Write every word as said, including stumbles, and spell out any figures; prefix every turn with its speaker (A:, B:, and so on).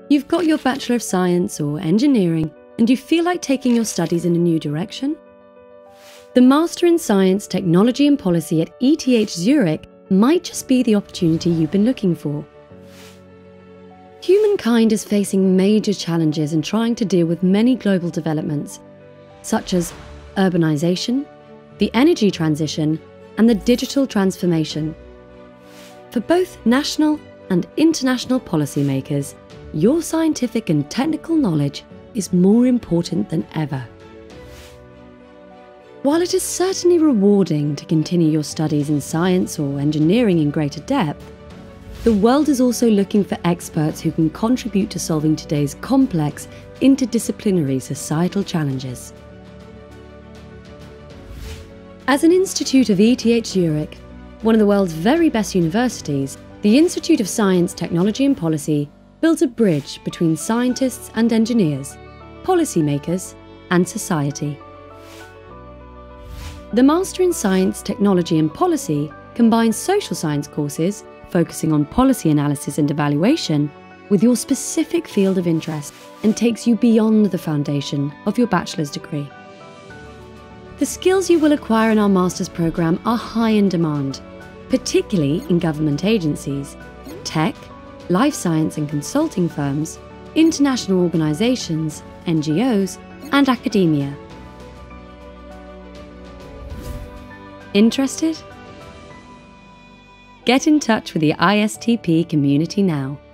A: You've got your Bachelor of Science or Engineering and you feel like taking your studies in a new direction? The Master in Science, Technology and Policy at E T H Zurich might just be the opportunity you've been looking for. Humankind is facing major challenges and trying to deal with many global developments, such as urbanization, the energy transition, and the digital transformation. For both national and international policymakers, your scientific and technical knowledge is more important than ever. While it is certainly rewarding to continue your studies in science or engineering in greater depth, the world is also looking for experts who can contribute to solving today's complex, interdisciplinary societal challenges. As an institute of E T H Zurich, one of the world's very best universities, the Institute of Science, Technology and Policy builds a bridge between scientists and engineers, policymakers and society. The Master in Science, Technology and Policy combines social science courses focusing on policy analysis and evaluation with your specific field of interest and takes you beyond the foundation of your bachelor's degree. The skills you will acquire in our master's programme are high in demand, particularly in government agencies, tech, life science and consulting firms, international organisations, N G Os, and academia. Interested? Get in touch with the I S T P community now.